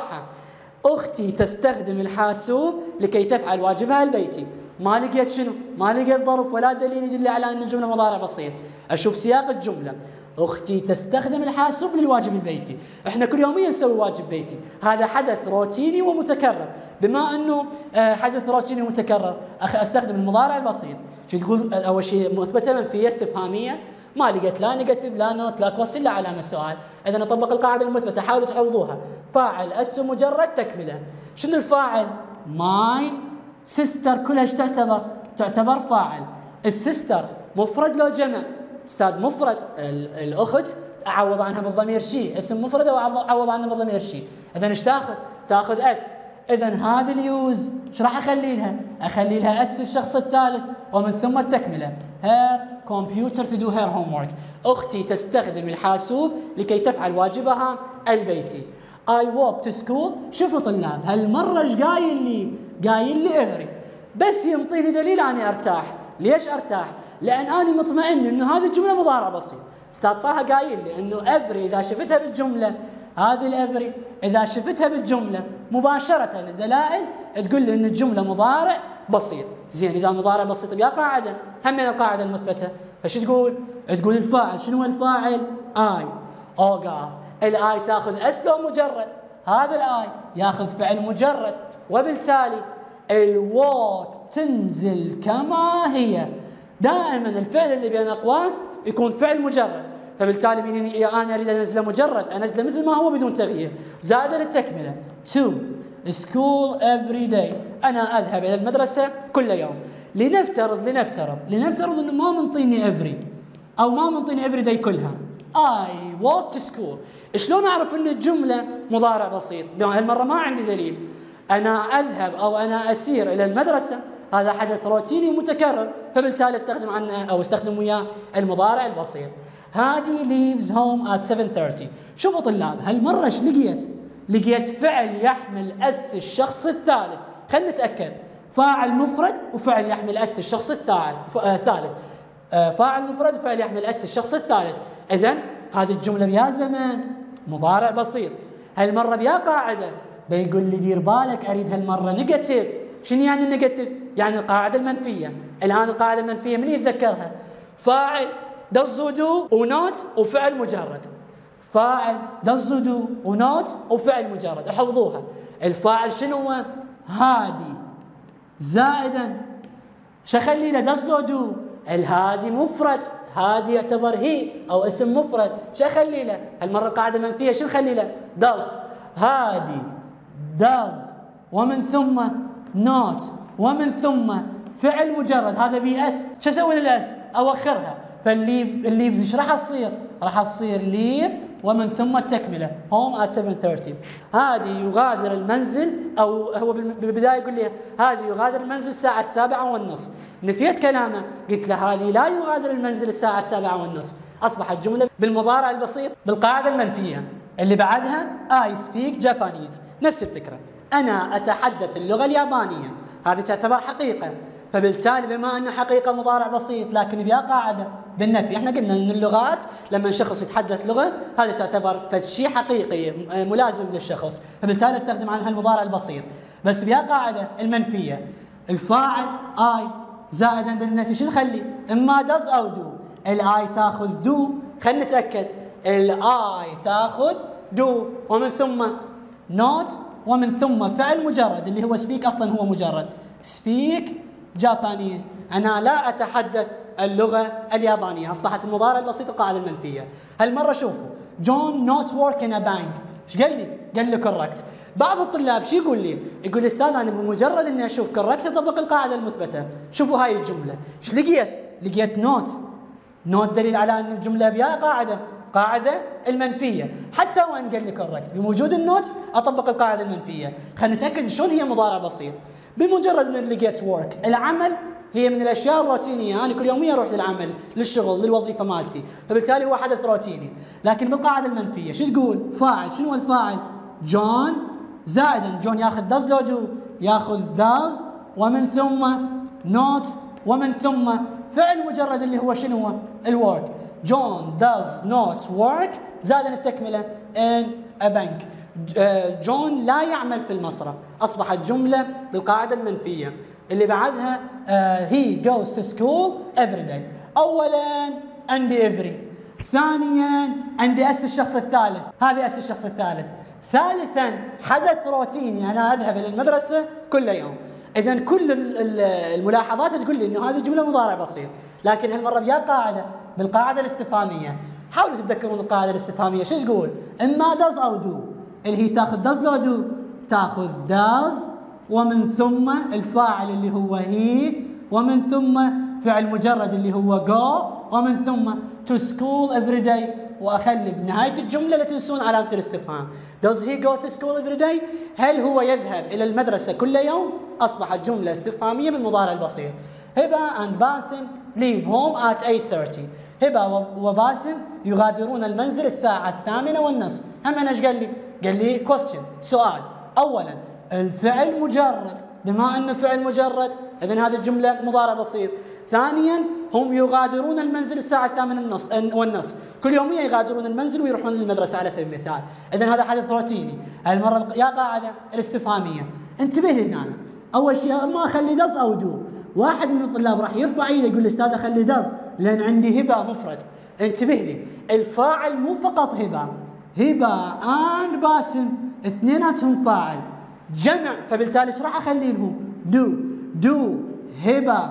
أختي تستخدم الحاسوب لكي تفعل واجبها البيتي. ما لقيت شنو؟ ما لقيت ظرف ولا دليل يدل على أن الجملة مضارع بسيط. أشوف سياق الجملة، أختي تستخدم الحاسوب للواجب البيتي. إحنا كل يوميا نسوي واجب بيتي، هذا حدث روتيني ومتكرر. بما أنه حدث روتيني ومتكرر، أستخدم المضارع البسيط. شو تقول؟ أول شيء مثبتة منفية استفهامية، ما لقيت لا نيجاتيف لا نوت لا كويستشن لا علامة السؤال، إذا نطبق القاعدة المثبتة. حاولوا تحفظوها. فاعل أس مجرد تكملة. شنو الفاعل؟ ماي سيستر كلها ايش تعتبر فاعل. السيستر مفرد لو جمع؟ استاذ مفرد. الاخت اعوض عنها بالضمير شي، اسم مفرد واعوض عنها بالضمير شي، اذا ايش تاخذ اس. اذا هذه اليوز ايش راح اخلي لها؟ اخلي لها اس الشخص الثالث ومن ثم التكمله. her computer to do her homework، اختي تستخدم الحاسوب لكي تفعل واجبها البيتي. I walk to school. شوفوا طلاب، هالمره ايش قايل لي؟ قايل لي every، بس ينطيني دليل اني ارتاح. ليش ارتاح؟ لان اني مطمئن انه هذه الجمله مضارع بسيط. استاذ طه قايل لي انه every اذا شفتها بالجمله، هذه الافري اذا شفتها بالجمله مباشره الدلائل تقول لي ان الجمله مضارع بسيط. زين، اذا مضارع بسيط بيا قاعده، هم من القاعده المثبته. فش تقول الفاعل. شنو هو الفاعل؟ اي. اوقاف الاي تاخذ اس لو مجرد، هذا الاي ياخذ فعل مجرد، وبالتالي الوات تنزل كما هي. دائما الفعل اللي بين اقواس يكون فعل مجرد، فبالتالي انا اريد انزله مجرد، انزله مثل ما هو بدون تغيير. زائدا التكمله to school every day، انا اذهب الى المدرسه كل يوم. لنفترض انه ما منطيني every او ما منطيني every day كلها. I walk to school. شلون اعرف ان الجمله مضارع بسيط؟ هالمره ما عندي دليل. انا اذهب او انا اسير الى المدرسه، هذا حدث روتيني ومتكرر، فبالتالي استخدم عنه او استخدم وياه المضارع البسيط. هادي leaves home at 7:30. شوفوا طلاب، هالمره ايش لقيت فعل يحمل اس الشخص الثالث. خلينا نتاكد، فاعل مفرد وفعل يحمل اس الشخص الثالث. فاعل مفرد وفعل يحمل اس الشخص الثالث. اذا هذه الجمله بيا زمان مضارع بسيط. هالمره بيا قاعده، بيقول لي دير بالك اريد هالمره نيجاتيف. شنو يعني النيجاتيف؟ يعني القاعده المنفيه. الان القاعده المنفيه من يتذكرها؟ فاعل does do ونوت وفعل مجرد. فاعل does do ونوت وفعل مجرد. احفظوها. الفاعل شنو هو؟ هادي زائدا شو اخلي له؟ does do. الهادي مفرد، هادي يعتبر هي او اسم مفرد، شو اخلي له؟ هالمره القاعده المنفيه شو نخلي له؟ does. هادي does ومن ثم not ومن ثم فعل مجرد، هذا بي اس. شو اسوي للاس؟ اوخرها. فالليفز ايش راح تصير؟ راح تصير ليف ومن ثم التكمله home at 7:30. هذه يغادر المنزل، او هو بالبدايه يقول لي هذه يغادر المنزل الساعه 7:30. نفيت كلامه، قلت له هذه لا يغادر المنزل الساعه 7:30. اصبحت جمله بالمضارع البسيط بالقاعده المنفيه. اللي بعدها I speak Japanese، نفس الفكره، انا اتحدث اللغه اليابانيه. هذه تعتبر حقيقه، فبالتالي بما انه حقيقه مضارع بسيط لكن بها قاعده بالنفي. احنا قلنا ان اللغات لما شخص يتحدث لغه هذا تعتبر شيء حقيقي ملازم للشخص، فبالتالي استخدم عنها المضارع البسيط. بس بها قاعده المنفيه، الفاعل I زائدا بالنفي شو نخلي؟ اما does او do. الاي تاخذ do، خلينا نتاكد، الاي تاخذ do ومن ثم not ومن ثم فعل مجرد اللي هو speak، اصلا هو مجرد speak Japanese، انا لا اتحدث اللغه اليابانيه. اصبحت المضارع البسيط القاعده المنفيه. هالمره شوفوا John not work in a bank، ايش قال لي؟ قال لي correct. بعض الطلاب شو يقول لي؟ يقول لي استاذ انا بمجرد اني اشوف correct اطبق القاعده المثبته. شوفوا هاي الجمله ايش لقيت؟ لقيت not دليل على ان الجمله بها قاعده المنفيه، حتى وان قال لي correct بوجود النوت اطبق القاعده المنفيه. خلينا نتاكد شلون هي مضارع بسيط. بمجرد ان لقيت work، العمل هي من الاشياء الروتينيه، انا كل يوميا اروح للعمل، للشغل، للوظيفه مالتي، فبالتالي هو حدث روتيني. لكن بالقاعده المنفيه شو تقول؟ فاعل، شنو هو الفاعل؟ جون زائدا جون ياخذ does لو do، ياخذ does ومن ثم not ومن ثم فعل مجرد اللي هو شنو هو؟ الورك. جون does not work زائدا التكمله in a bank. جون لا يعمل في المصرف. اصبحت جمله بالقاعده المنفيه. اللي بعدها he goes to school every day. اولا عندي every، ثانيا عندي اس الشخص الثالث، هذه اس الشخص الثالث. ثالثا حدث روتيني، انا اذهب الى المدرسه كل يوم. اذا كل الملاحظات تقول لي انه هذه جمله مضارع بسيط، لكن هالمره بيا قاعده بالقاعده الاستفهاميه. حاولوا تتذكرون القاعده الاستفهاميه شو تقول؟ اما does او do. اللي هي تاخذ does لو do، تاخذ does ومن ثم الفاعل اللي هو هي ومن ثم فعل مجرد اللي هو go ومن ثم to school every day. واخلي بنهايه الجمله لا تنسون علامه الاستفهام. does he go to school every day؟ هل هو يذهب الى المدرسه كل يوم؟ اصبحت جمله استفهاميه بالمضارع البسيط. هبه and باسم leave home at 8:30. هبه وباسم يغادرون المنزل الساعه 8:30. اما ايش قال لي؟ قال لي question، سؤال. اولا الفعل مجرد، بما انه فعل مجرد اذا هذه الجمله مضارع بسيط. ثانيا هم يغادرون المنزل الساعه 8:30، كل يوميا يغادرون المنزل ويروحون للمدرسه على سبيل المثال. اذا هذا حدث روتيني. المره يا قاعده الاستفهاميه. انتبه لي هنا، اول شيء ما اخلي does او do. واحد من الطلاب راح يرفع ايده يقول لي استاذ اخلي does لان عندي هبه مفرد. انتبه لي، الفاعل مو فقط هبه and باسم اثنيناتهم فاعل جمع، فبالتالي ايش راح اخلي لهم؟ do هبه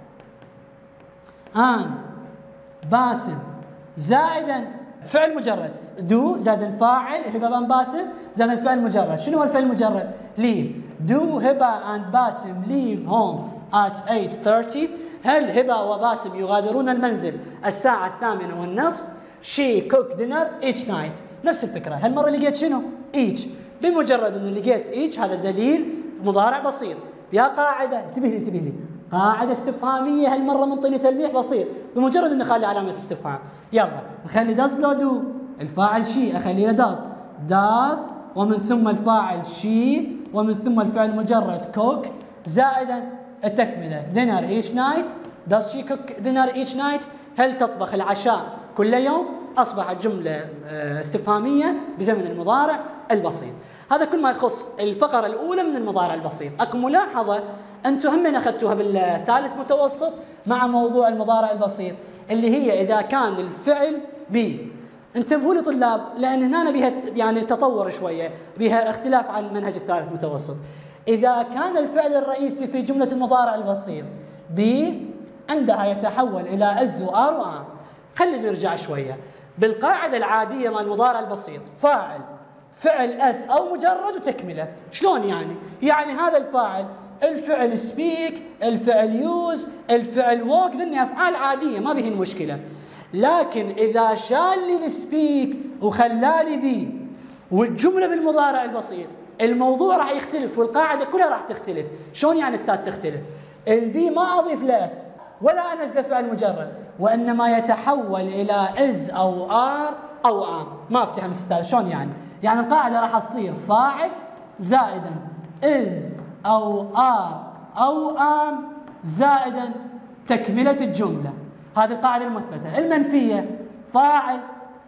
and باسم زائدا فعل مجرد. do زائدا فاعل هبه and باسم زائدا فعل مجرد. شنو هو الفعل المجرد؟ leave. do هبه and باسم leave home at 8:30. هل هبه وباسم يغادرون المنزل الساعه 8:30؟ she cook dinner each night. نفس الفكره. هالمره لقيت شنو؟ each. بمجرد انه لقيت each هذا دليل مضارع بسيط. يا قاعده انتبه لي قاعده استفهاميه هالمره منطيني تلميح بسيط. بمجرد انه اخلي علامه استفهام. يلا نخلي does لو do، الفاعل she اخلي له does ومن ثم الفاعل she ومن ثم الفعل المجرد cook زائدا التكمله dinner each night. does she cook dinner each night؟ هل تطبخ العشاء كل يوم؟ اصبحت جمله استفهاميه بزمن المضارع البسيط. هذا كل ما يخص الفقره الاولى من المضارع البسيط. اكو ملاحظه انتم هم اخذتوها بالثالث متوسط مع موضوع المضارع البسيط، اللي هي إذا كان الفعل بي. انتبهوا لي طلاب، لأن هنا بها يعني تطور شوية، بها اختلاف عن منهج الثالث متوسط. إذا كان الفعل الرئيسي في جملة المضارع البسيط بي، عندها يتحول إلى از وآر وآم. خلينا نرجع شوية. بالقاعدة العادية مع المضارع البسيط فاعل فعل اس أو مجرد وتكملة. شلون يعني؟ يعني هذا الفاعل، الفعل سبيك، الفعل يوز، الفعل ووك، ذني أفعال عادية ما بهن مشكلة. لكن إذا شال لي السبيك وخلالي بي والجملة بالمضارع البسيط، الموضوع راح يختلف والقاعدة كلها راح تختلف. شلون يعني استاذ تختلف؟ البي ما أضيف لاس ولا أنزل فعل مجرد، وإنما يتحول إلى إز أو آر أو آم. ما افتهمت استاذ شلون يعني؟ يعني القاعدة راح تصير فاعل زائدا إز أو آر أو آم زائدا تكملة الجملة. هذه القاعدة المثبتة. المنفية فاعل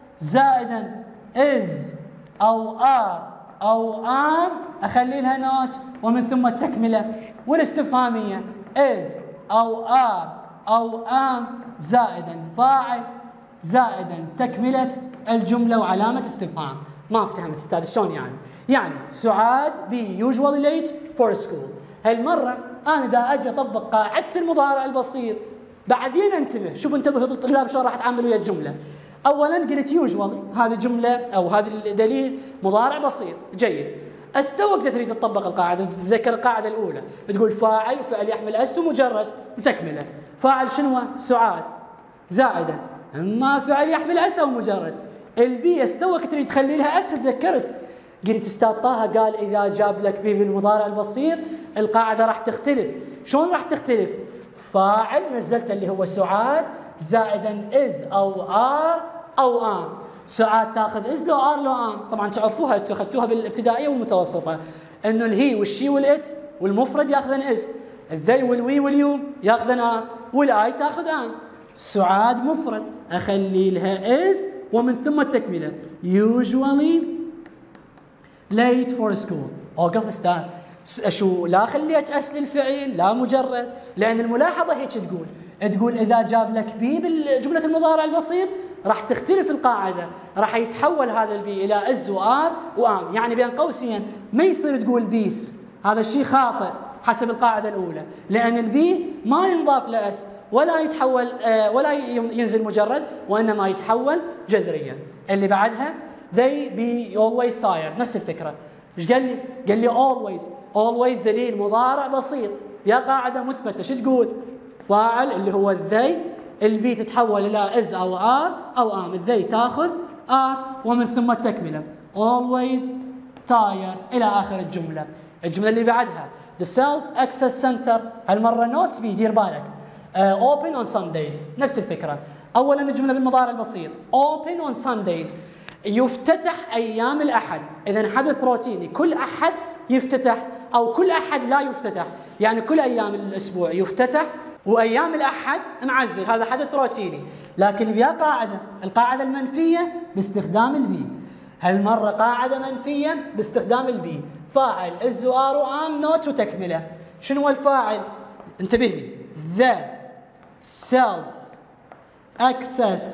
زائدا إز أو آر أو آم أخلي لها نوت ومن ثم التكملة. والاستفهامية إز أو آر أو آم زائدا فاعل زائدا تكملة الجملة وعلامة استفهام. ما افتهمت استاذ شلون يعني؟ يعني سعاد be usually late for school. هالمرة أنا دا أجي أطبق قاعدة المضارع البسيط. بعدين انتبه، شوف انتبهوا الطلاب شلون راح تعاملوا ويا الجملة. أولا قلت usually، هذه جملة أو هذا الدليل مضارع بسيط جيد. استوى تريد تطبق القاعدة، تتذكر القاعدة الأولى تقول فاعل وفعل يحمل اس ومجرد وتكملة. فاعل شنو؟ سعاد زائدا اما فعل يحمل اس او مجرد. البي استوى تريد تخلي لها اس. تذكرت قلت استاذ طه قال اذا جاب لك بي بالمضارع البسيط القاعدة راح تختلف. شلون راح تختلف؟ فاعل نزلت اللي هو سعاد زائدا از او ار او ام. سعاد تاخذ از لو ار لو ام. طبعا تعرفوها انتم اخذتوها بالابتدائيه والمتوسطه انه الهي والشي والات والمفرد ياخذن از، الذي والوي واليو ياخذن ار، والاي تاخذ ام. سعاد مفرد اخلي لها از ومن ثم التكمله usually late for school. اوقف استاذ شو لا خليت اس للفعل لا مجرد، لان الملاحظه هيك تقول اذا جاب لك بي بالجمله المضارع البسيط راح تختلف القاعده، راح يتحول هذا البي الى از وار وام. يعني بين قوسين ما يصير تقول بيس، هذا الشيء خاطئ حسب القاعده الاولى، لان البي ما ينضاف لاس ولا يتحول ولا ينزل مجرد، وانما يتحول جذريا. اللي بعدها they be always tired، نفس الفكره. ايش قال لي؟ قال لي always دليل مضارع بسيط يا قاعده مثبته. شو تقول؟ فاعل اللي هو الذي، البي تتحول الى از او ار او ام، الذي تاخذ ار ومن ثم التكمله always tired الى اخر الجمله. الجمله اللي بعدها the self access center، هالمره نوتس بي دير بالك open on Sundays، نفس الفكره. اولا الجمله بالمضارع البسيط open on Sundays يفتتح ايام الاحد. اذا حدث روتيني كل احد يفتتح او كل احد لا يفتتح، يعني كل ايام الاسبوع يفتتح وايام الاحد معزل، هذا حدث روتيني. لكن بيا قاعده، القاعده المنفيه باستخدام البي. هالمره قاعده منفيه باستخدام البي. فاعل از وار وام نوت وتكمله. شنو الفاعل؟ انتبه لي. the self access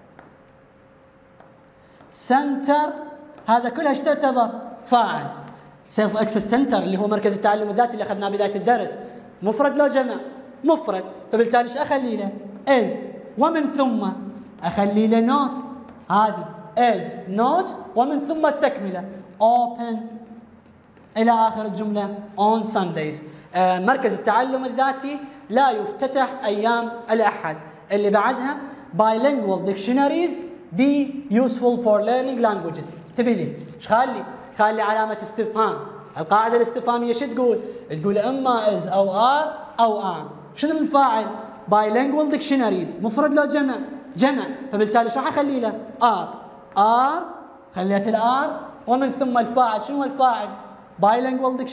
center، هذا كله ايش تعتبر؟ فاعل. سيلف اكسس سنتر اللي هو مركز التعلم الذاتي اللي اخذناه بدايه الدرس، مفرد لو جمع؟ مفرد، فبالتالي ايش اخلي له؟ از ومن ثم اخلي له نوت، هذه از نوت ومن ثم التكمله open الى اخر الجمله on Sundays. مركز التعلم الذاتي لا يفتتح ايام الاحد. اللي بعدها bilingual dictionaries be useful for learning languages. انتبه لي، ايش خلي علامه استفهام. القاعده الاستفهاميه شو تقول؟ تقول اما از او ار او ام. شنو الفاعل؟ bilingual dictionaries، مفرد لو جمع؟ جمع، فبالتالي ايش راح اخلي له؟ ار خليت الار ومن ثم الفاعل. شنو هو الفاعل؟ bilingual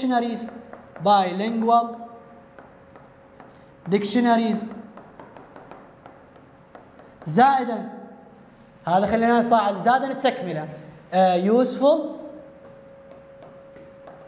dictionaries زائدا، هذا خلينا الفاعل زائدا التكمله useful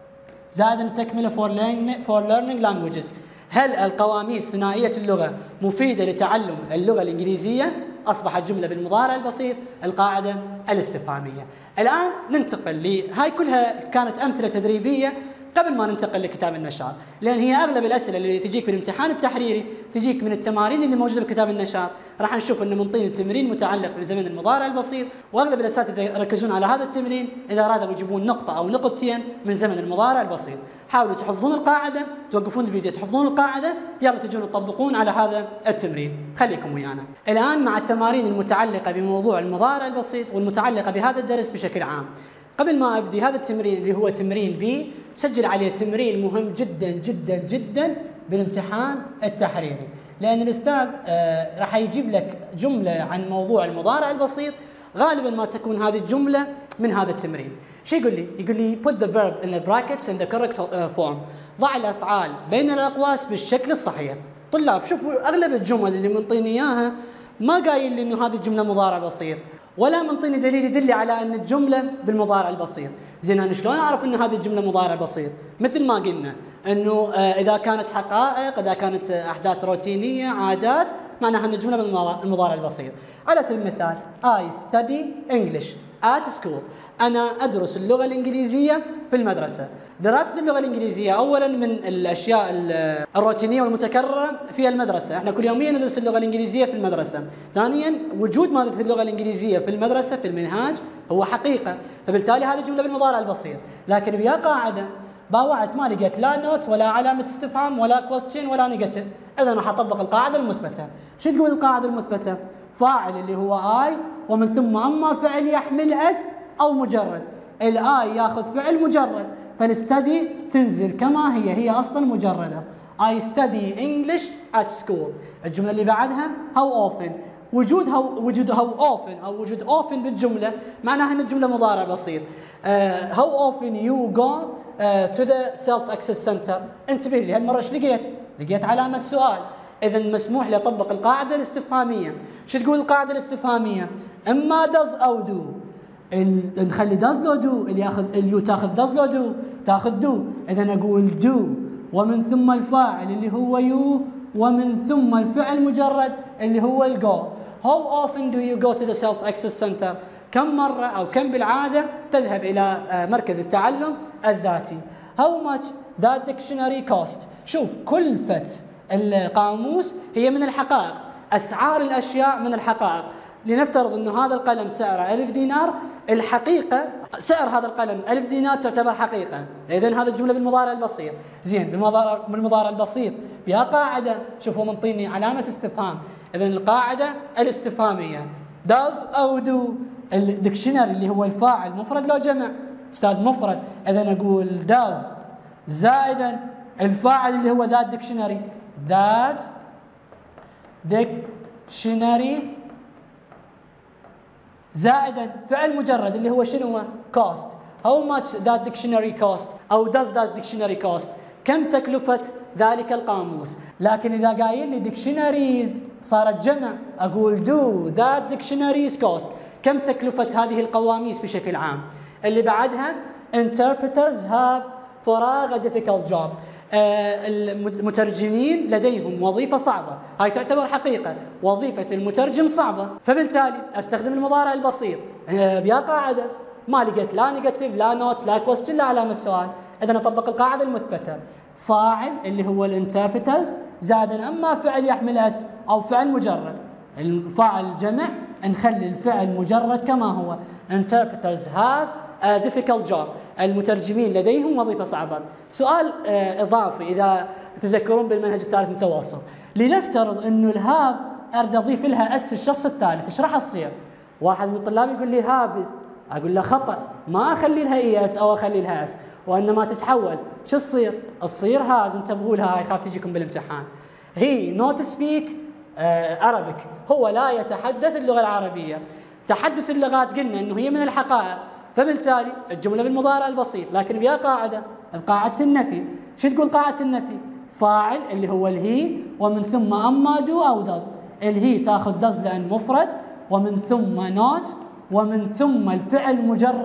زائد التكملة for learning languages. هل القواميس ثنائية اللغة مفيدة لتعلم اللغة الإنجليزية؟ أصبحت جملة بالمضارع البسيط، القاعدة الاستفهامية. الآن ننتقل هاي كلها كانت أمثلة تدريبية قبل ما ننتقل لكتاب النشاط، لأن هي أغلب الأسئلة اللي تجيك في الامتحان التحريري تجيك من التمارين اللي موجودة بكتاب النشاط. راح نشوف أنه منطينا التمرين متعلق بزمن المضارع البسيط، وأغلب الأساتذة يركزون على هذا التمرين إذا أرادوا يجيبون نقطة أو نقطتين من زمن المضارع البسيط. حاولوا تحفظون القاعدة، توقفون الفيديو تحفظون القاعدة، يلا تجون تطبقون على هذا التمرين. خليكم ويانا الآن مع التمارين المتعلقة بموضوع المضارع البسيط والمتعلقة بهذا الدرس بشكل عام. قبل ما أبدي هذا التمرين اللي هو تمرين بي، سجل عليه تمرين مهم جدا جدا جدا بالامتحان التحريري، لأن الأستاذ راح يجيب لك جملة عن موضوع المضارع البسيط، غالبا ما تكون هذه الجملة من هذا التمرين. شو يقول لي؟ يقول لي put the verb in the brackets in the correct form. ضع الأفعال بين الأقواس بالشكل الصحيح. طلاب شوفوا أغلب الجمل اللي منطيني إياها ما قايل لي إنه هذه الجملة مضارع بسيط، ولا منطيني دليل يدل على أن الجملة بالمضارع البسيط. زين أنا شلون أعرف أن هذه الجملة مضارع بسيط؟ مثل ما قلنا أنه إذا كانت حقائق، إذا كانت أحداث روتينية، عادات، معناها أن الجملة بالمضارع البسيط. على سبيل المثال I study English at school. أنا أدرس اللغة الإنجليزية في المدرسة. دراسة اللغة الإنجليزية أولا من الأشياء الروتينية والمتكررة في المدرسة، احنا كل يوميا ندرس اللغة الإنجليزية في المدرسة. ثانيا وجود مادة اللغة الإنجليزية في المدرسة في المنهاج هو حقيقة، فبالتالي هذه الجملة بالمضارع البسيط. لكن بيا قاعدة باوعت ما لقيت لا نوت ولا علامة استفهام ولا كويستشن ولا نيجاتيف، إذا راح أطبق القاعدة المثبتة. شو تقول القاعدة المثبتة؟ فاعل اللي هو I ومن ثم أما فعل يحمل اس أو مجرد. الآي ياخذ فعل مجرد، فالستدي تنزل كما هي أصلا مجردة. I study English at school. الجملة اللي بعدها how often. وجود how often أو وجود often بالجملة معناها أن الجملة مضارع بسيط. how often you go to the self-access center. انتبه لي هالمرة ايش لقيت؟ لقيت علامة سؤال، إذا مسموح لي أطبق القاعدة الاستفهامية. شو تقول القاعدة الاستفهامية؟ إما does أو do. نخلي does لو do، اللي ياخذ اليو تاخذ does لو do تاخذ do، إذا أقول do ومن ثم الفاعل اللي هو you ومن ثم الفعل مجرد اللي هو الجو. How often do you go to the self-access center؟ كم مرة أو كم بالعادة تذهب إلى مركز التعلم الذاتي؟ How much that dictionary cost؟ شوف كلفة القاموس هي من الحقائق، أسعار الأشياء من الحقائق. لنفترض أنه هذا القلم سعره 1000 دينار، الحقيقة سعر هذا القلم 1000 دينار تعتبر حقيقة، إذن هذا الجملة بالمضارع البسيط. زين بالمضارع البسيط بها قاعدة، شوفوا منطيني علامة استفهام، إذن القاعدة الاستفهامية does أو do. الدكشنري اللي هو الفاعل مفرد لو جمع؟ أستاذ مفرد، إذن أقول does زائدا الفاعل اللي هو that dictionary، that dictionary زائدا فعل مجرد اللي هو شنو؟ cost. how much that dictionary cost أو does that dictionary cost؟ كم تكلفة ذلك القاموس؟ لكن إذا قايل لي dictionaries صارت جمع، أقول do that dictionaries cost. كم تكلفة هذه القواميس بشكل عام؟ اللي بعدها interpreters have فراغ difficult job. المترجمين لديهم وظيفة صعبة، هاي تعتبر حقيقة، وظيفة المترجم صعبة، فبالتالي استخدم المضارع البسيط. بيا قاعدة ما لقيت لا نيجاتيف لا نوت لا كويستشن لا علامة السؤال، إذا أطبق القاعدة المثبتة. فاعل اللي هو الانتربريترز زائدا أما فعل يحمل اس أو فعل مجرد. الفاعل جمع نخلي الفعل مجرد كما هو. interpreters have a difficult job. المترجمين لديهم وظيفة صعبة. سؤال إضافي إذا تذكرون بالمنهج الثالث متوسط، لنفترض إنه الهاف أريد أضيف لها اس الشخص الثالث، إيش راح تصير؟ واحد من الطلاب يقول لي هافز، أقول له خطأ، ما أخلي لها اي اس أو أخلي لها اس، وإنما تتحول شو تصير؟ تصير هاز. انتبهوا لها هاي خاف تجيكم بالامتحان. هي نوت سبيك Arabic، هو لا يتحدث اللغة العربية. تحدث اللغات قلنا إنه هي من الحقائق، فبالتالي الجملة بالمضارع البسيط. لكن بيا قاعدة، قاعدة النفي. شو تقول قاعدة النفي؟ فاعل اللي هو الهي ومن ثم أما دو أو داز. الهي تاخذ داز لأن مفرد، ومن ثم نوت، ومن ثم الفعل مجرد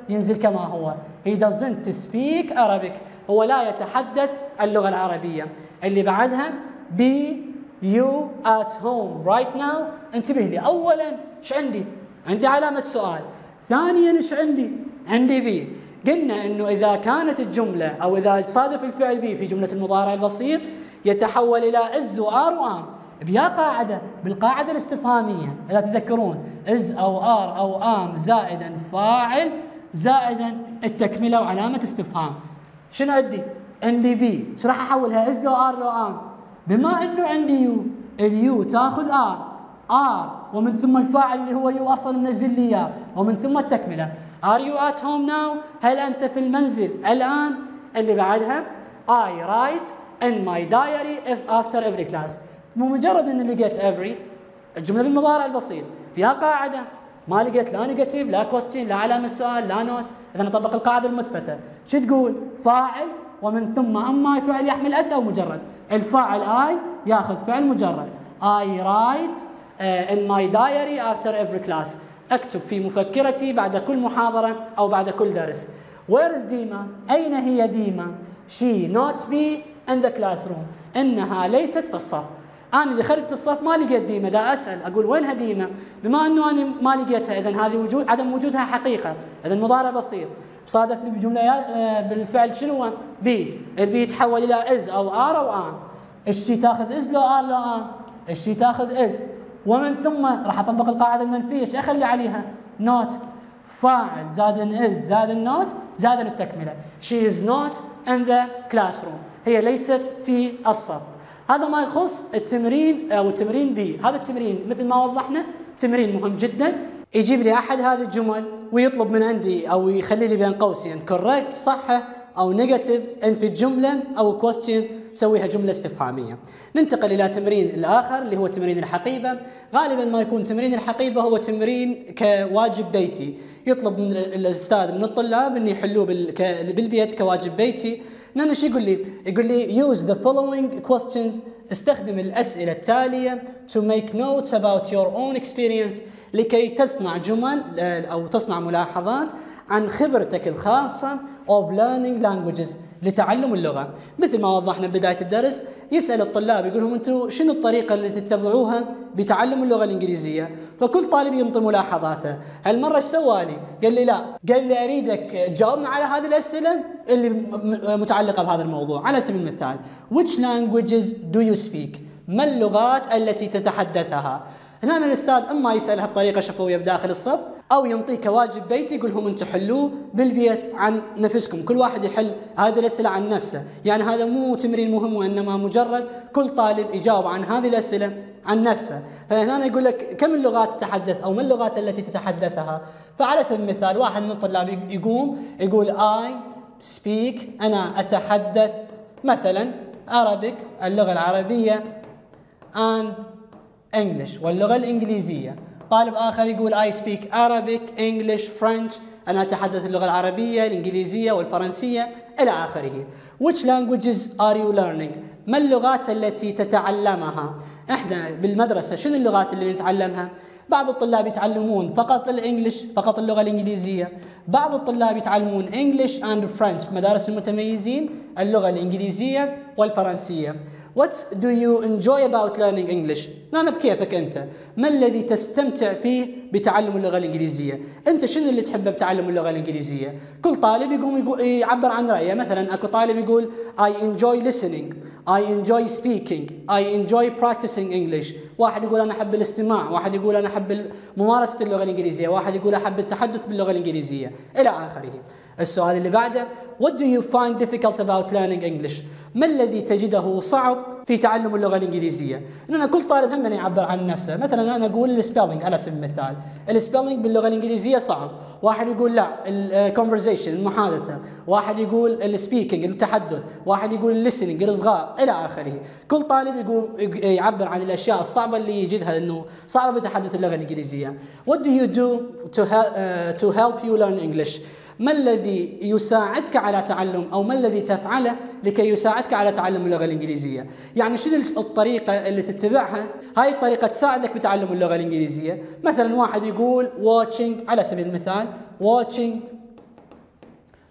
ينزل كما هو. He doesn't speak Arabic. هو لا يتحدث اللغة العربية. اللي بعدها be you at home right now. انتبه لي، أولا ايش عندي؟ عندي علامة سؤال. ثانيا ايش عندي؟ عندي be. قلنا انه اذا كانت الجملة او اذا صادف الفعل be في جملة المضارع البسيط يتحول الى is و are و am. بيا قاعدة بالقاعدة الاستفهامية إذا تذكرون is أو are أو am زائدا فاعل زائدا التكملة وعلامة استفهام. شنو عندي؟ عندي بي. ايش راح احولها؟ is لو are لو am. بما انه عندي يو، اليو تاخذ are ومن ثم الفاعل اللي هو يو اصلا منزل لي اياه ومن ثم التكملة. are you at home now؟ هل انت في المنزل الان؟ اللي بعدها I write in my diary if after every class. مو مجرد ان لقيت every الجمله بالمضارع البسيط فيها قاعده، ما لقيت لا نيجاتيف لا كويستشن لا علامه سؤال لا نوت. اذا نطبق القاعده المثبته شو تقول؟ فاعل ومن ثم اما فعل يحمل اس او مجرد. الفاعل I ياخذ فعل مجرد. I write in my diary after every class. اكتب في مفكرتي بعد كل محاضره او بعد كل درس. Where is ديما؟ اين هي ديما؟ She not be in the classroom. انها ليست في الصف. أنا دخلت بالصف ما لقيت ديما، دا أسأل أقول وينها ديما؟ بما أنه أنا ما لقيتها إذن هذه عدم وجودها حقيقة، إذن مضارع بسيط. صادفني بجملة بالفعل شنو؟ بي، البي يتحول إلى إز أو آر أو آن. الشي تاخذ إز لو آر لو آن، الشي تاخذ إز ومن ثم راح أطبق القاعدة المنفية. إيش أخلي عليها؟ نوت. فاعل زائد إز زائد النوت زائد التكملة. She is not in the classroom. هي ليست في الصف. هذا ما يخص التمرين او التمرين بي. هذا التمرين مثل ما وضحنا تمرين مهم جدا. يجيب لي احد هذه الجمل ويطلب من عندي او يخلي لي بين قوسين كوريكت صح او نيجاتيف ان في الجمله او كويستشن سويها جمله استفهاميه. ننتقل الى تمرين الاخر اللي هو تمرين الحقيبه. غالبا ما يكون تمرين الحقيبه هو تمرين كواجب بيتي، يطلب من الاستاذ من الطلاب ان يحلوه بالبيت كواجب بيتي. نعم ايش يقول لي؟ يقول لي use the following questions. استخدم الأسئلة التالية to make notes about your own experience لكي تصنع جمل أو تصنع ملاحظات عن خبرتك الخاصة of learning languages لتعلم اللغة. مثل ما وضحنا بداية الدرس يسأل الطلاب يقول لهم أنتم شنو الطريقة اللي تتبعوها بتعلم اللغة الإنجليزية؟ فكل طالب ينطي ملاحظاته. هالمرة ايش سوى لي؟ قال لي لا، قال لي أريدك تجاوبنا على هذه الأسئلة اللي متعلقة بهذا الموضوع. على سبيل المثال which languages do you speak؟ ما اللغات التي تتحدثها؟ هنا الأستاذ أما يسألها بطريقة شفوية بداخل الصف أو ينطيك واجب بيتي يقول لهم أنتم حلوه بالبيت عن نفسكم، كل واحد يحل هذه الأسئلة عن نفسه. يعني هذا مو تمرين مهم وإنما مجرد كل طالب يجاوب عن هذه الأسئلة عن نفسه. فهنا يقول لك كم اللغات تتحدث أو ما اللغات التي تتحدثها. فعلى سبيل المثال واحد من الطلاب يقول I speak أنا أتحدث مثلا Arabic اللغة العربية and English واللغة الإنجليزية. طالب آخر يقول I speak Arabic, English, French أنا أتحدث اللغة العربية الإنجليزية والفرنسية إلى آخره. Which languages are you learning؟ ما اللغات التي تتعلمها؟ إحنا بالمدرسة شنو اللغات اللي نتعلمها؟ بعض الطلاب يتعلمون فقط الإنجليش فقط اللغة الإنجليزية، بعض الطلاب يتعلمون English and French مدارس المتميزين اللغة الإنجليزية والفرنسية. What do you enjoy about learning English؟ أنا بكيفك أنت، ما الذي تستمتع فيه بتعلم اللغة الإنجليزية؟ أنت شنو اللي تحبه بتعلم اللغة الإنجليزية؟ كل طالب يقوم يعبر عن رأيه. مثلا أكو طالب يقول I enjoy listening، I enjoy speaking، I enjoy practicing English. واحد يقول أنا أحب الاستماع، واحد يقول أنا أحب ممارسة اللغة الإنجليزية، واحد يقول أحب التحدث باللغة الإنجليزية إلى آخره. السؤال اللي بعده What do you find difficult about learning English؟ ما الذي تجده صعب في تعلم اللغة الإنجليزية؟ إننا كل طالب هم يعبر عن نفسه. مثلا أنا أقول السبيلينج على سبيل المثال، السبيلينج باللغة الإنجليزية صعب. واحد يقول لا الكونفرزيشن المحادثة، واحد يقول السبيكينج التحدث، واحد يقول الليسنينج الإصغاء إلى آخره. كل طالب يقول يعبر عن الأشياء الصعبة اللي يجدها إنه صعبة بتحدث اللغة الإنجليزية. What do you do to help you learn English؟ ما الذي يساعدك على تعلم أو ما الذي تفعله لكي يساعدك على تعلم اللغة الإنجليزية؟ يعني شنو الطريقة اللي تتبعها؟ هاي الطريقة تساعدك بتعلم اللغة الإنجليزية. مثلا واحد يقول watching على سبيل المثال watching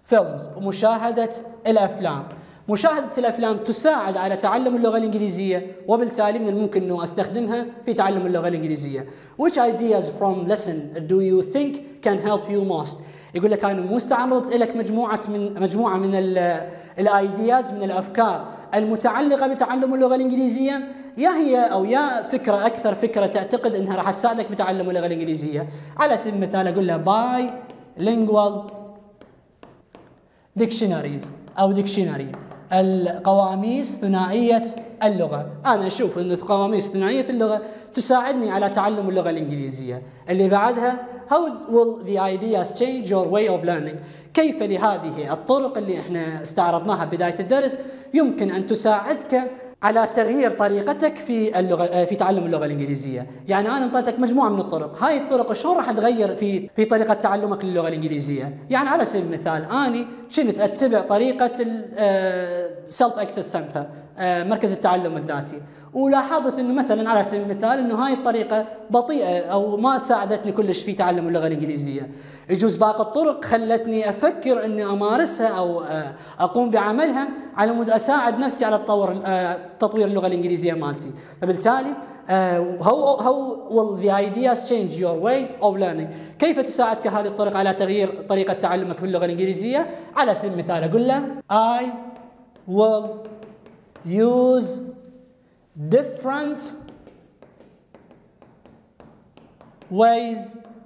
فيلمز ومشاهدة الأفلام. مشاهدة الأفلام تساعد على تعلم اللغة الإنجليزية، وبالتالي من الممكن أنه أستخدمها في تعلم اللغة الإنجليزية. Which ideas from lesson do you think can help you most؟ يقول لك أنا مستعرض لك مجموعة من الأيدياز، من الأفكار المتعلقة بتعلم اللغة الإنجليزية، يا هي أو يا فكرة أكثر فكرة تعتقد أنها راح تساعدك بتعلم اللغة الإنجليزية. على سبيل المثال أقول له bilingual dictionaries أو dictionary، القواميس ثنائية اللغة. أنا أشوف أن قواميس ثنائية اللغة تساعدني على تعلم اللغة الإنجليزية. اللي بعدها how will the ideas change your way of learning؟ كيف لهذه الطرق اللي احنا استعرضناها بداية الدرس يمكن أن تساعدك على تغيير طريقتك في تعلم اللغة الإنجليزية. يعني أنا انطيتك مجموعة من الطرق، هاي الطرق شلون راح تغير في طريقة تعلمك للغة الإنجليزية؟ يعني على سبيل المثال أنا كنت أتبع طريقة Self Access Center، مركز التعلم الذاتي، ولاحظت انه مثلا على سبيل المثال انه هاي الطريقه بطيئه او ما تساعدتني كلش في تعلم اللغه الانجليزيه. يجوز باقي الطرق خلتني افكر اني امارسها او اقوم بعملها على مود اساعد نفسي على تطوير اللغه الانجليزيه مالتي. فبالتالي how will the ideas change your way of learning؟ كيف تساعدك هذه الطرق على تغيير طريقه تعلمك في اللغه الانجليزيه؟ على سبيل المثال اقول له I will use different ways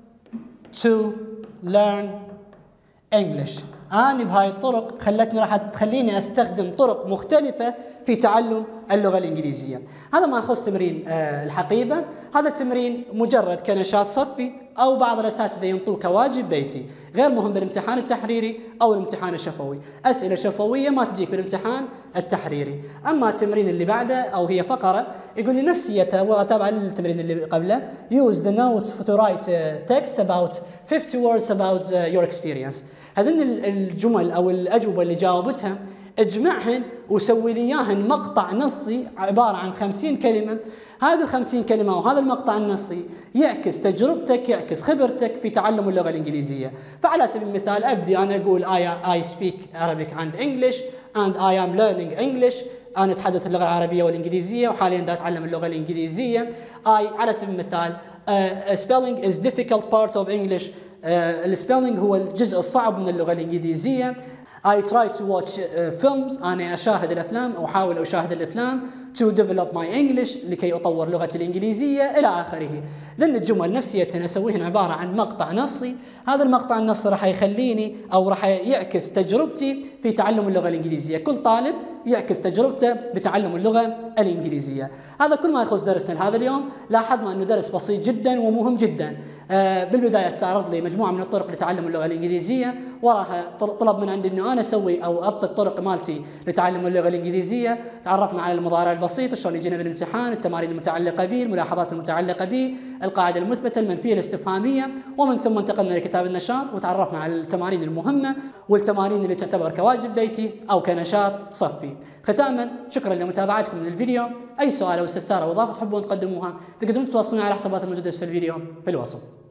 to learn English. أنا بهاي الطرق راح تخليني أستخدم طرق مختلفة في تعلم اللغة الإنجليزية. هذا ما يخص تمرين الحقيبة. هذا التمرين مجرد كنشاط صفي أو بعض الأساتذة ينطوه كواجب بيتي، غير مهم بالامتحان التحريري أو الامتحان الشفوي. أسئلة شفوية ما تجيك بالامتحان التحريري. أما التمرين اللي بعده أو هي فقرة يقول لي نفسيته وتابعا للتمرين اللي قبله use the notes to write text about 50 words about your experience. هذين الجمل أو الأجوبة اللي جاوبتها اجمعهن وسوي لي اياهن مقطع نصي عبارة عن 50 كلمة. هذه 50 كلمة وهذا المقطع النصي يعكس تجربتك، يعكس خبرتك في تعلم اللغة الإنجليزية. فعلى سبيل المثال أبدي أنا أقول I speak Arabic and English and I am learning English. أنا أتحدث اللغة العربية والإنجليزية وحاليا دا أتعلم اللغة الإنجليزية. على سبيل المثال spelling is difficult part of English. السبيلينج هو الجزء الصعب من اللغة الإنجليزية. I try to watch films. أنا أشاهد الأفلام أو أحاول أشاهد الأفلام to develop my English لكي أطور لغتي الإنجليزية إلى آخره. لأن الجمل نفسية أسويهن عبارة عن مقطع نصي. هذا المقطع النصي راح يخليني أو راح يعكس تجربتي في تعلم اللغة الإنجليزية. كل طالب يعكس تجربته بتعلم اللغة الإنجليزية. هذا كل ما يخص درسنا هذا اليوم. لاحظنا أنه درس بسيط جدا ومهم جدا. بالبداية استعرض لي مجموعة من الطرق لتعلم اللغة الإنجليزية، وراها طلب من عندي أنه أنا أسوي أو أعطي الطرق مالتي لتعلم اللغة الإنجليزية. تعرفنا على المضارع البسيط شلون يجينا بالامتحان، التمارين المتعلقة به، الملاحظات المتعلقة به، القاعدة المثبتة، المنفية، الاستفهامية، ومن ثم انتقلنا لكتاب النشاط وتعرفنا على التمارين المهمة والتمارين اللي تعتبر كواجب بيتي أو كنشاط صفي. ختاما شكرا لمتابعتكم للفيديو. أي سؤال أو استفسار أو إضافة تحبون تقدموها تقدرون تتواصلون على حسابات الموجودة في الفيديو في الوصف.